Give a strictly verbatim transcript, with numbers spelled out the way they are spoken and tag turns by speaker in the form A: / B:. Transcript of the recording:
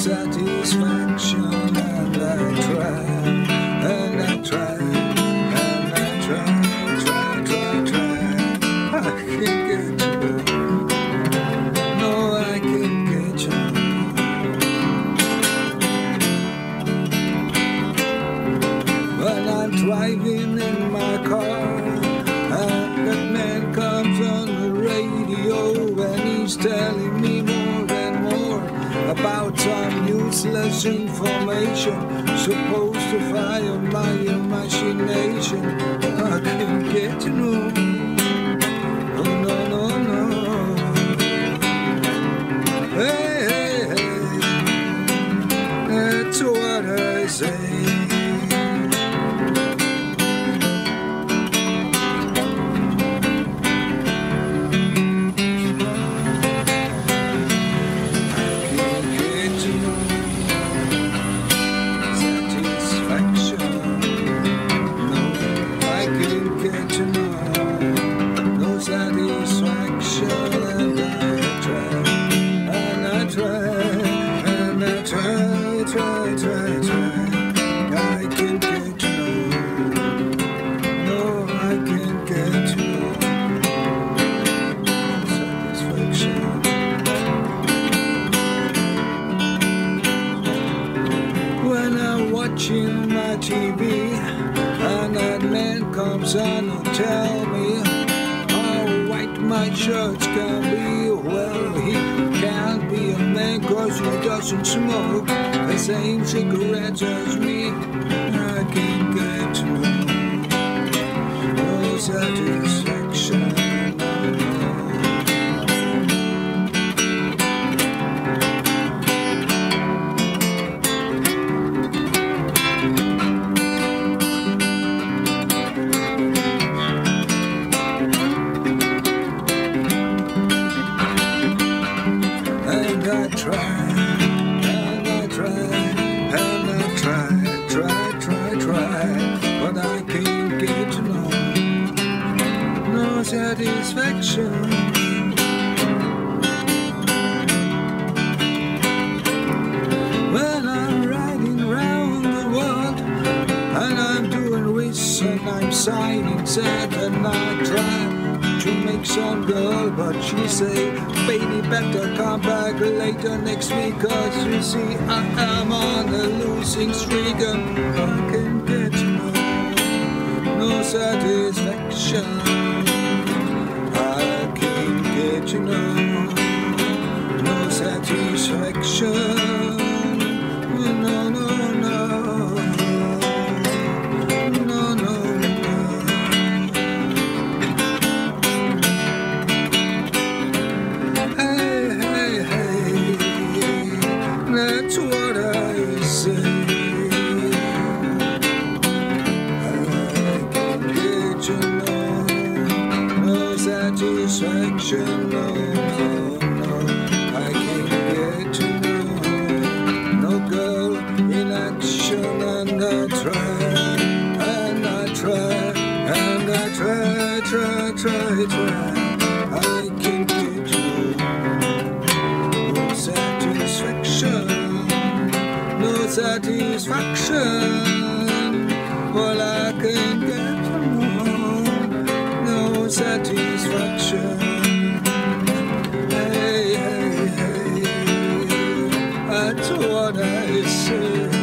A: satisfaction, and I try, and I try, and I try, try, try, try. I can't get you. No, I can't get you. When I'm driving in my car, and that man comes on the radio, and he's telling me more and more about some useless information supposed to fire my imagination. I can't get to know. Oh, no, no, no. Hey, hey, hey. That's what I say. T V, and that man comes on and tell me how white my shirts can be. Well, he can't be a man cause he doesn't smoke the same cigarettes as me. I can't get to no satisfaction. Satisfaction. When I'm riding around the world and I'm doing risks and I'm signing sad, and I try to make some girl, but she say, baby, better come back later next week, cause you see I am on a losing streak and I can't get no, no satisfaction. You know, no satisfaction. No, no, no, no, no, no. Hey, hey, hey, that's what I say. I can't get you no, no satisfaction. No, no, no, I can't get to know no girl in action, and I try, and I try, and I try, try, try, try. I can't get to no satisfaction, no satisfaction. Well, I can't get to no satisfaction. What I say.